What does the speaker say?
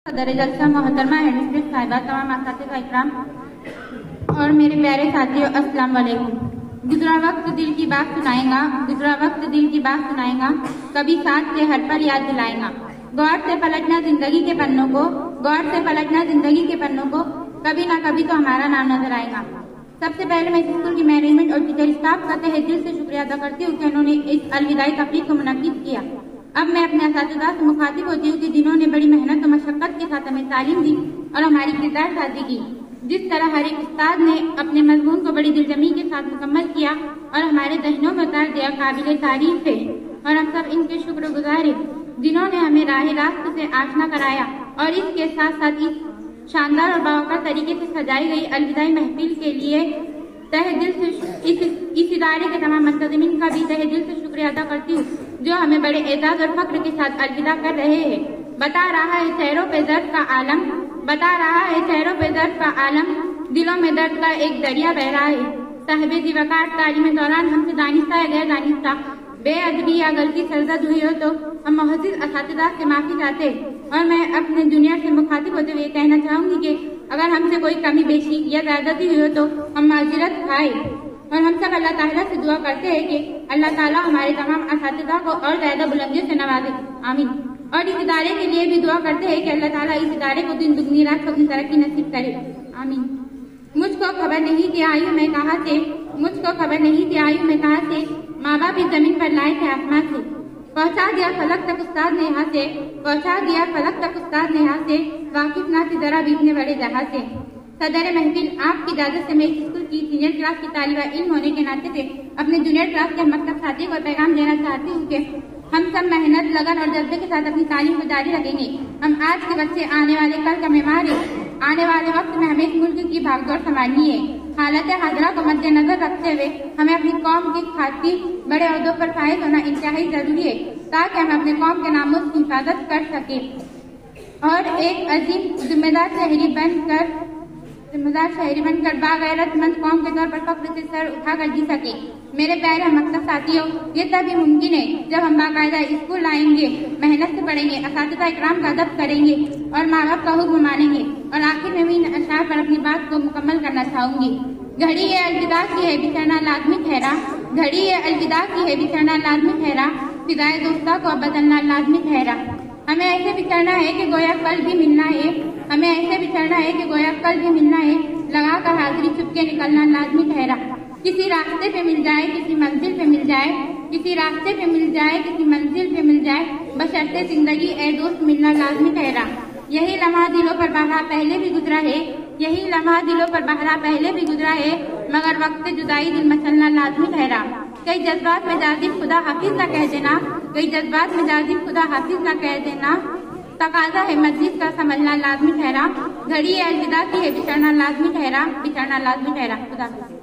सदर जलसा मोहतरमा हेडमिस्ट्रेस साहिबा, तमाम असातिज़ा इकराम और मेरे प्यारे साथियों, अस्सलाम वालेकुम। गुजरा वक्त दिल की बात सुनाएगा, गुजरा वक्त दिल की बात सुनाएगा, कभी साथ से हर पल याद दिलाएगा। गौर से पलटना जिंदगी के पन्नों को, गौर से पलटना जिंदगी के पन्नों को, कभी ना कभी तो हमारा नाम नजर आएगा। सबसे पहले मैं स्कूल की मैनेजमेंट और टीचर स्टाफ का तहे दिल से शुक्रिया अदा करती हूँ कि उन्होंने इस अलविदाई तकरीब को मुनक्किद किया। अब मैं अपने असातिज़ा से मुखातिब होती हूँ कि जिन्होंने बड़ी मेहनत और मशक्कत के साथ हमें तालीम दी और हमारी किरदार साजी की। जिस तरह हर एक उस्ताद ने अपने मजमून को बड़ी दिलजमी के साथ मुकम्मल किया और हमारे ज़हनों में उतार दिया, काबिल तारीफ है और हम सब इनके शुक्रगुजार हैं जिन्होंने हमें राह रास्त से आशना कराया। और इसके साथ साथ इस शानदार और बावकार तरीके से सजाई गई अलविदाई महफिल के लिए तहे दिल से इस इदारे के तमाम मुंतज़िमीन का भी तहे दिल से शुक्रिया अदा करती हूँ जो हमें बड़े एजाज और फख्र के साथ अलविदा कर रहे हैं। बता रहा है चेहरों पे दर्द का आलम, बता रहा है चेहरों पे दर्द का आलम, दिलों में दर्द का एक दरिया बह रहा है। साहिबे ज़िवकार तालीम दौरान हमसे दानिस्ता या गैर दानिस्ता बेअदबी या गलती सरजद हुई हो तो हम मुअज़्ज़िज़ असातिज़ा से माफी चाहते और मैं अपने जूनियर से मुखातिब होते हुए कहना चाहूंगी कि अगर हमसे कोई कमी बेशी या ज्यादती हुई हो तो हम माज़िरत खाए और हम सब अल्लाह ताला से दुआ करते हैं कि अल्लाह ताला हमारे तमाम असातिज़ा को और ज्यादा बुलंदियों से नवाजे, आमीन। और इस इदारे के लिए भी दुआ करते हैं कि अल्लाह ताला इस इदारे को दिन दुगनी रात अपनी तरक्की नसीब करे, आमीन। मुझको खबर नहीं थी आयु में कहाँ से, मुझको खबर नहीं थी आयु में कहाँ से, माँ बाप इस जमीन पर लाए थे आसमान से। पहुँचा दिया फलक तक उस्ताद ने यहाँ से, पहुँचा दिया फलक तक उस्ताद ने यहाँ से, वाकिफ ना थी जरा भी इतने बड़े जहाज से। सदर महफिल, आपकी इजाजत से मैं स्कूल की सीनियर क्लास की तालिबा इल्म होने के नाते से अपने जूनियर क्लास के मकतब साथी को पैगाम देना चाहती हूँ कि हम सब मेहनत, लगन और जज्बे के साथ अपनी तालीम को जारी रखेंगे। हम आज के बच्चे आने वाले कल का मेहमान है। आने वाले वक्त में हमें इस मुल्क की भागदौड़ संभालनी है। हालत हाजरा को मद्देनजर रखते हुए हमें अपनी कौम की खातिर बड़े अहदों पर फाइज होना इंतहाई जरूरी है ताकि हम अपने कौम के नामों की हिफाजत कर सके और एक अजीम जिम्मेदार शहरी बनकर बागैरतमंद कौम के तौर पर फख्र से सर उठाकर जी सके। मेरे प्यारे मकसद साथियों, ये तभी मुमकिन है जब हम बाकायदा स्कूल आएंगे, मेहनत से पढ़ेंगे, असातिज़ा इकराम का अदब करेंगे और माँ बाप का हुक्म मानेंगे। और आखिर में भी अशार पर अपनी बात को मुकम्मल करना चाहूंगी। घड़ी ये अलविदा की है बिछड़ना लाजमी ठहरा, घड़ी ये अलविदा की है बिछड़ना लाजमी ठहरा, फिदाए दोस्ता को अब बदलना लाजमी ठहरा। हमें ऐसे बिछड़ना है कि गोया कल भी मिलना है, हमें ऐसे बिछड़ना है कि गोया कल भी मिलना है, लगा कर हाजिरी चुपके निकलना लाजमी ठहरा। किसी रास्ते पे मिल जाए, किसी मंजिल पे मिल जाए, किसी रास्ते पे मिल जाए, किसी मंजिल पे मिल जाए, बशर्ते जिंदगी ए दोस्त मिलना लाजमी ठहरा। यही लम्हा दिलों पर बहरा पहले भी गुजरा है, यही लम्हा दिलों पर बहरा पहले भी गुजरा है, मगर वक्त जुदाई दिल मचलना लाजमी ठहरा। कई जज्बात में जाजिब खुदा हाफिज न कह देना, कई जज्बात में जाजिब खुदा हाफिज न कह देना, तकाजा है मस्जिद का समझना लाजमी ठहरा। घड़ी अलविदा की है बिछड़ना लाजमी ठहरा, बिछड़ना लाजमी ठहरा। खुदा